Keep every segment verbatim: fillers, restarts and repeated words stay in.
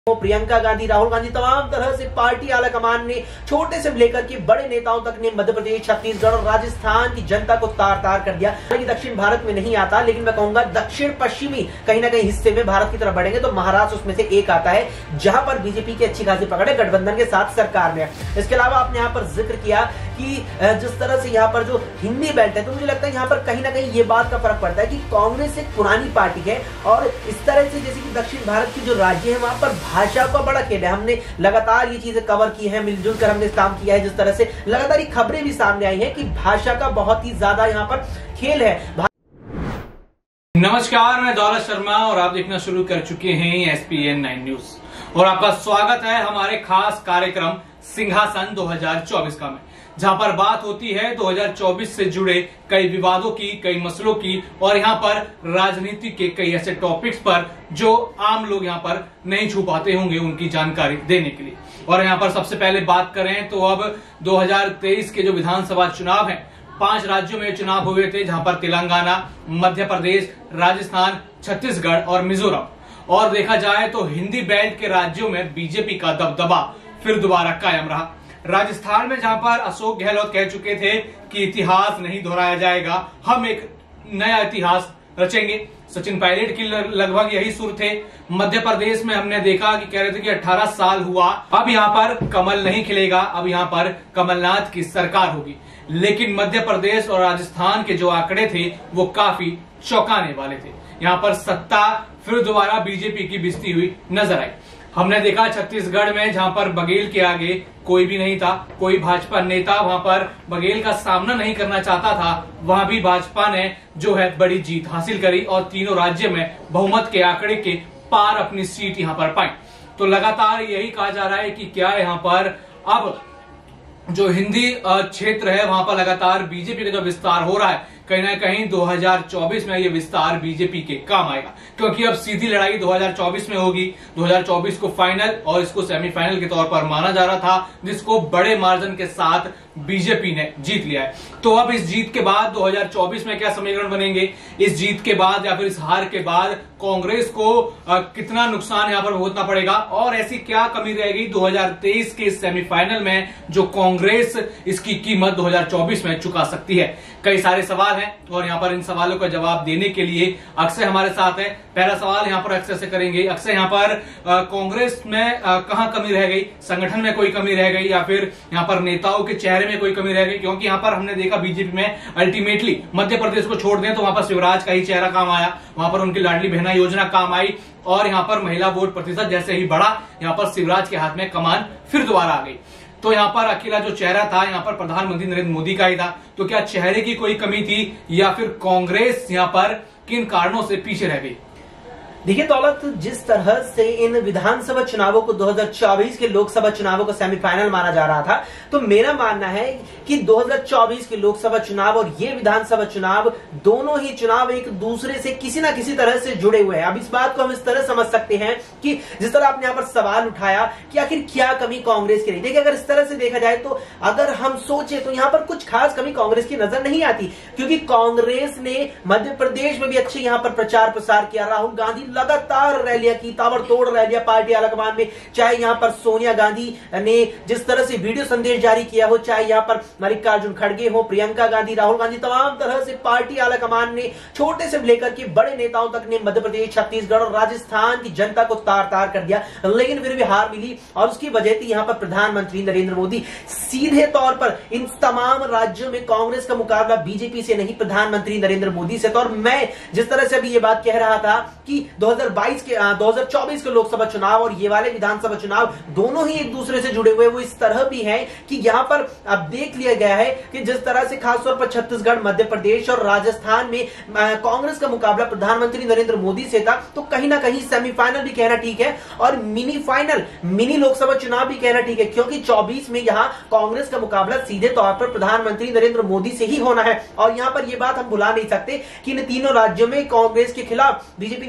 प्रियंका गांधी, राहुल गांधी, तमाम तरह से पार्टी आला कमान ने छोटे से लेकर के बड़े नेताओं तक ने मध्य प्रदेश, छत्तीसगढ़ और राजस्थान की जनता को तार तार कर दिया। हालांकि दक्षिण भारत में नहीं आता, लेकिन मैं कहूंगा दक्षिण पश्चिमी कहीं ना कहीं हिस्से में भारत की तरफ बढ़ेंगे तो महाराष्ट्र उसमें से एक आता है, जहां पर बीजेपी की अच्छी खासी पकड़ है गठबंधन के साथ सरकार में। इसके अलावा आपने यहाँ पर जिक्र किया कि जिस तरह से यहाँ पर जो हिंदी बेल्ट है, तो मुझे लगता है यहाँ पर कहीं ना कहीं ये बात का फर्क पड़ता है कि कांग्रेस एक पुरानी पार्टी है और इस तरह से जैसे कि दक्षिण भारत की जो राज्य है वहां पर भाषा का बड़ा खेल है। हमने लगातार ये चीजें कवर की है, मिलजुल कर हमने काम किया है, जिस तरह से लगातार ये खबरें भी सामने आई हैं कि भाषा का बहुत ही ज्यादा यहाँ पर खेल है। नमस्कार, मैं दौलत शर्मा और आप देखना शुरू कर चुके हैं S P N nine news और आपका स्वागत है हमारे खास कार्यक्रम सिंहासन दो हज़ार चौबीस का में, जहां पर बात होती है दो हज़ार चौबीस से जुड़े कई विवादों की, कई मसलों की और यहां पर राजनीति के कई ऐसे टॉपिक्स पर जो आम लोग यहां पर नहीं छू पाते होंगे, उनकी जानकारी देने के लिए। और यहां पर सबसे पहले बात करें तो अब दो हज़ार तेईस के जो विधानसभा चुनाव हैं, पांच राज्यों में चुनाव हुए थे, जहां पर तेलंगाना, मध्य प्रदेश, राजस्थान, छत्तीसगढ़ और मिजोरम। और देखा जाए तो हिंदी बेल्ट के राज्यों में बीजेपी का दबदबा फिर दोबारा कायम रहा। राजस्थान में जहां पर अशोक गहलोत कह चुके थे कि इतिहास नहीं दोहराया जाएगा, हम एक नया इतिहास रचेंगे। सचिन पायलट की लगभग यही सुर थे। मध्य प्रदेश में हमने देखा कि कह रहे थे कि अठारह साल हुआ, अब यहां पर कमल नहीं खिलेगा, अब यहां पर कमलनाथ की सरकार होगी। लेकिन मध्य प्रदेश और राजस्थान के जो आंकड़े थे वो काफी चौंकाने वाले थे। यहां पर सत्ता फिर दोबारा बीजेपी की बिजती हुई नजर आई। हमने देखा छत्तीसगढ़ में जहां पर बघेल के आगे कोई भी नहीं था, कोई भाजपा नेता वहां पर बघेल का सामना नहीं करना चाहता था, वहां भी भाजपा ने जो है बड़ी जीत हासिल करी और तीनों राज्य में बहुमत के आंकड़े के पार अपनी सीट यहां पर पाई। तो लगातार यही कहा जा रहा है कि क्या यहां पर अब जो हिंदी क्षेत्र है वहां पर लगातार बीजेपी का जो विस्तार हो रहा है, कहीं ना कहीं दो हज़ार चौबीस में ये विस्तार बीजेपी के काम आएगा, क्योंकि अब सीधी लड़ाई दो हज़ार चौबीस में होगी। दो हज़ार चौबीस को फाइनल और इसको सेमीफाइनल के तौर पर माना जा रहा था, जिसको बड़े मार्जिन के साथ बीजेपी ने जीत लिया है। तो अब इस जीत के बाद दो हज़ार चौबीस में क्या समीकरण बनेंगे, इस जीत के बाद या फिर इस हार के बाद कांग्रेस को आ, कितना नुकसान यहां पर भुगतना पड़ेगा और ऐसी क्या कमी रहेगी दो हज़ार तेईस के सेमीफाइनल में जो कांग्रेस इसकी कीमत दो हज़ार चौबीस में चुका सकती है। कई सारे सवाल हैं और यहां पर इन सवालों का जवाब देने के लिए अक्षय हमारे साथ है। पहला सवाल यहां पर अक्षय से करेंगे। अक्षय, यहां पर कांग्रेस में कहां कमी रह गई, संगठन में कोई कमी रह गई या फिर यहां पर नेताओं के चेहरे में कोई कमी रह गई? क्योंकि यहां पर हमने देखा बीजेपी में अल्टीमेटली मध्य प्रदेश को छोड़ दें तो वहां पर शिवराज का ही चेहरा काम आया, वहां पर उनकी लाडली बहना योजना काम आई और यहां पर महिला वोट प्रतिशत जैसे ही बढ़ा, यहां पर शिवराज के हाथ में कमान फिर दोबारा आ गई। तो यहाँ पर अकेला जो चेहरा था यहाँ पर प्रधानमंत्री नरेंद्र मोदी का ही था। तो क्या चेहरे की कोई कमी थी या फिर कांग्रेस यहाँ पर किन कारणों से पीछे रह गई? देखिए दौलत, जिस तरह से इन विधानसभा चुनावों को दो हज़ार चौबीस के लोकसभा चुनावों को सेमीफाइनल माना जा रहा था, तो मेरा मानना है कि दो हज़ार चौबीस के लोकसभा चुनाव और ये विधानसभा चुनाव दोनों ही चुनाव एक दूसरे से किसी ना किसी तरह से जुड़े हुए हैं। अब इस बात को हम इस तरह समझ सकते हैं कि जिस तरह आपने यहाँ पर सवाल उठाया कि आखिर क्या कमी कांग्रेस की रही। देखिए, अगर इस तरह से देखा जाए तो अगर हम सोचे तो यहाँ पर कुछ खास कमी कांग्रेस की नजर नहीं आती, क्योंकि कांग्रेस ने मध्य प्रदेश में भी अच्छे यहाँ पर प्रचार प्रसार किया। राहुल गांधी लगातार रैलियां की, ताबड़तोड़ रैलियां पार्टी आलाकमान में, चाहे यहां पर सोनिया गांधी ने जिस तरह से वीडियो संदेश जारी किया हो, चाहे यहां पर मल्लिकार्जुन खड़गे हो, प्रियंका गांधी, राहुल गांधी, तमाम तरह से पार्टी आलाकमान ने छोटे से लेकर के बड़े नेताओं तक ने मध्य प्रदेश, छत्तीसगढ़ और राजस्थान की जनता को तार तार कर दिया। लेकिन फिर भी हार मिली और उसकी वजह थी यहां पर प्रधानमंत्री नरेंद्र मोदी। सीधे तौर पर इन तमाम राज्यों में कांग्रेस का मुकाबला बीजेपी से नहीं, प्रधानमंत्री नरेंद्र मोदी से। तो और मैं जिस तरह से अभी ये बात कह रहा था कि दो हज़ार बाईस के दो हज़ार चौबीस के लोकसभा चुनाव और ये वाले विधानसभा चुनाव दोनों ही एक दूसरे से जुड़े हुए, वो इस तरह भी है कि यहां पर अब देख लिया गया है कि जिस तरह से खासतौर पर छत्तीसगढ़, मध्य प्रदेश और राजस्थान में कांग्रेस का मुकाबला प्रधानमंत्री नरेंद्र मोदी से था, तो कहीं ना कहीं सेमीफाइनल भी कहना ठीक है और मिनी फाइनल, मिनी लोकसभा चुनाव भी कहना ठीक है, क्योंकि चौबीस में यहां कांग्रेस का मुकाबला सीधे तौर पर प्रधानमंत्री नरेंद्र मोदी से ही होना है। और यहां पर यह बात हम भुला नहीं सकते कि इन तीनों राज्यों में कांग्रेस के खिलाफ बीजेपी ने एक ही बात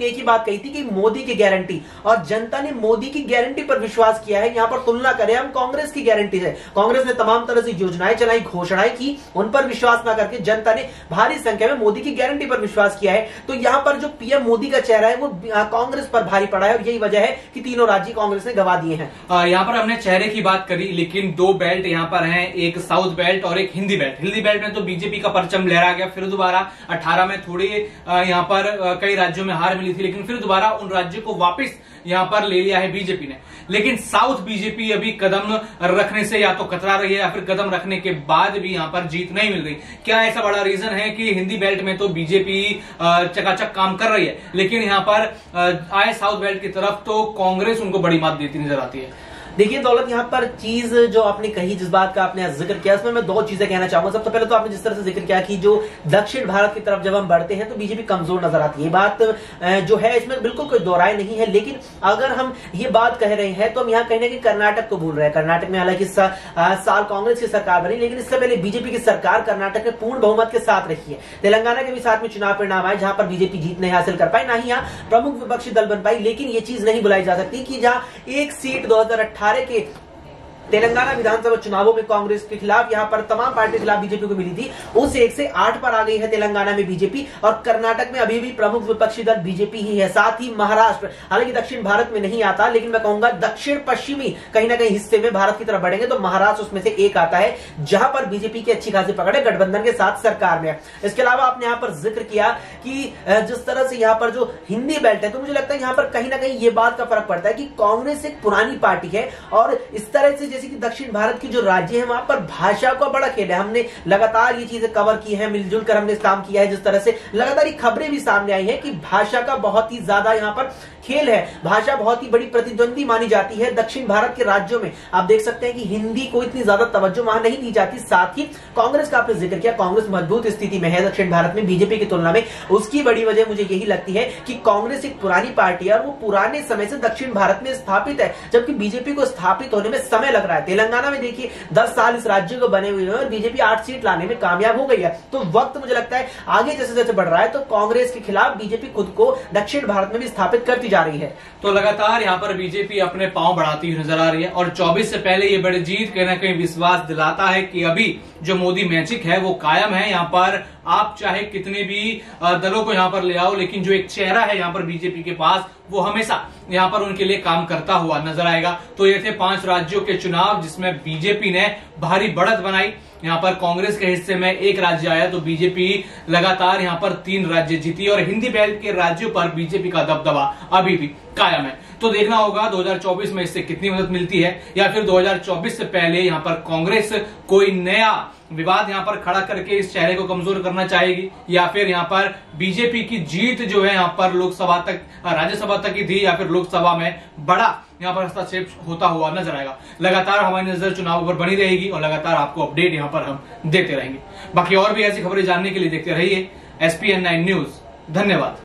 बात कही थी कि मोदी की गारंटी, और जनता ने मोदी की गारंटी पर विश्वास किया है। यहां पर तुलना करें हम कांग्रेस की गारंटी से, कांग्रेस ने तमाम तरह से योजनाएं चलाई, घोषणाएं की, उन पर विश्वास ना करके जनता ने भारी संख्या में मोदी की गारंटी पर विश्वास किया है। तो यहां पर जो पीएम मोदी का चेहरा है वो कांग्रेस पर भारी पड़ा है, और यही वजह है कि तीनों राज्य कांग्रेस ने गवा दिए हैं। यहाँ पर हमने चेहरे की बात करी, लेकिन दो बेल्ट यहाँ पर हैं, एक साउथ बेल्ट और एक हिंदी बेल्ट। हिंदी बेल्ट में तो बीजेपी का परचम लहरा गया, फिर दोबारा अठारह में थोड़ी यहाँ पर कई राज्यों में हार मिली थी, लेकिन फिर दोबारा उन राज्यों को वापस यहाँ पर ले लिया है बीजेपी ने। लेकिन साउथ बीजेपी अभी कदम रखने से या तो कतरा रही है, या फिर कदम रखने के बाद भी यहाँ पर जीत नहीं मिल रही। क्या ऐसा बड़ा रीजन है कि हिंदी बेल्ट में तो बीजेपी चकाचक काम कर रही है, लेकिन यहाँ पर आए साउथ बेल्ट की तरफ तो कांग्रेस उनको बड़ी मात देती नजर आती है? देखिए दौलत, यहाँ पर चीज जो आपने कही, जिस बात का आपने जिक्र किया, उसमें मैं दो चीजें कहना चाहूंगा। सबसे पहले तो आपने जिस तरह से जिक्र किया कि जो दक्षिण भारत की तरफ जब हम बढ़ते हैं तो बीजेपी कमजोर नजर आती है, बात जो है इसमें बिल्कुल कोई दोहराई नहीं है। लेकिन अगर हम ये बात कह रहे हैं तो हम यहाँ कहने की कर्नाटक को भूल रहे हैं। कर्नाटक में हालांकि सा, साल कांग्रेस की सरकार बनी, लेकिन इससे पहले बीजेपी की सरकार कर्नाटक में पूर्ण बहुमत के साथ रही है। तेलंगाना के भी साथ में चुनाव परिणाम आए जहां पर बीजेपी जीत नहीं हासिल कर पाई, ना ही यहाँ प्रमुख विपक्षी दल बन पाई। लेकिन ये चीज नहीं बुलाई जा सकती कि जहां एक सीट दो हजार अट्ठारह के तेलंगाना विधानसभा चुनावों में कांग्रेस के खिलाफ यहाँ पर तमाम पार्टी के खिलाफ बीजेपी को मिली थी, उस एक से आठ पर आ गई है तेलंगाना में बीजेपी, और कर्नाटक में अभी भी प्रमुख विपक्षी दल बीजेपी ही है। साथ ही महाराष्ट्र, हालांकि दक्षिण भारत में नहीं आता, लेकिन मैं कहूंगा दक्षिण पश्चिमी कहीं ना कहीं हिस्से में भारत की तरफ बढ़ेंगे तो महाराष्ट्र उसमें से एक आता है, जहां पर बीजेपी की अच्छी खासी पकड़ है, गठबंधन के साथ सरकार में। इसके अलावा आपने यहाँ पर जिक्र किया कि जिस तरह से यहाँ पर जो हिंदी बेल्ट है, तो मुझे लगता है यहाँ पर कहीं ना कहीं ये बात का फर्क पड़ता है कि कांग्रेस एक पुरानी पार्टी है, और इस तरह से जैसे कि दक्षिण भारत की जो राज्य है वहां पर भाषा का बड़ा खेल है। हमने लगातार ये चीजें कवर की है, मिलजुल कर हमने काम किया है, जिस तरह से लगातार ये खबरें भी सामने आई है कि भाषा का बहुत ही ज्यादा यहाँ पर खेल है, भाषा बहुत ही बड़ी प्रतिद्वंदी मानी जाती है दक्षिण भारत के राज्यों में। आप देख सकते हैं कि हिंदी को इतनी ज्यादा तवज्जो वहां नहीं दी जाती। साथ ही कांग्रेस का आपने जिक्र किया, कांग्रेस मजबूत स्थिति में है दक्षिण भारत में बीजेपी की तुलना में। उसकी बड़ी वजह मुझे यही लगती है कि कांग्रेस एक पुरानी पार्टी है और वो पुराने समय से दक्षिण भारत में स्थापित है, जबकि बीजेपी को स्थापित होने में समय लग रहा है। तेलंगाना में देखिए दस साल इस राज्य को बने हुए हैं और बीजेपी आठ सीट लाने में कामयाब हो गई है। तो वक्त मुझे लगता है आगे जैसे जैसे बढ़ रहा है तो कांग्रेस के खिलाफ बीजेपी खुद को दक्षिण भारत में भी स्थापित करती जा रही है। तो लगातार यहाँ पर बीजेपी अपने पांव बढ़ाती हुई नजर आ रही है, और चौबीस से पहले ये बड़ी जीत कहीं ना कहीं विश्वास दिलाता है कि अभी जो मोदी मैजिक है वो कायम है। यहाँ पर आप चाहे कितने भी दलों को यहाँ पर ले आओ, लेकिन जो एक चेहरा है यहाँ पर बीजेपी के पास, वो हमेशा यहाँ पर उनके लिए काम करता हुआ नजर आएगा। तो ये थे पांच राज्यों के चुनाव जिसमें बीजेपी ने भारी बढ़त बनाई। यहाँ पर कांग्रेस के हिस्से में एक राज्य आया तो बीजेपी लगातार यहाँ पर तीन राज्य जीती, और हिंदी बेल्ट के राज्यों पर बीजेपी का दबदबा अभी भी कायम है। तो देखना होगा दो हज़ार चौबीस में इससे कितनी मदद मिलती है, या फिर दो हज़ार चौबीस से पहले यहाँ पर कांग्रेस कोई नया विवाद यहाँ पर खड़ा करके इस चेहरे को कमजोर करना चाहेगी, या फिर यहाँ पर बीजेपी की जीत जो है यहाँ पर लोकसभा तक, राज्यसभा तक की थी, या फिर लोकसभा में बड़ा यहाँ पर हस्तक्षेप होता हुआ नजर आएगा। लगातार हमारी नजर चुनाव पर बनी रहेगी और लगातार आपको अपडेट यहाँ पर हम देते रहेंगे। बाकी और भी ऐसी खबरें जानने के लिए देखते रहिए S P N nine news. धन्यवाद।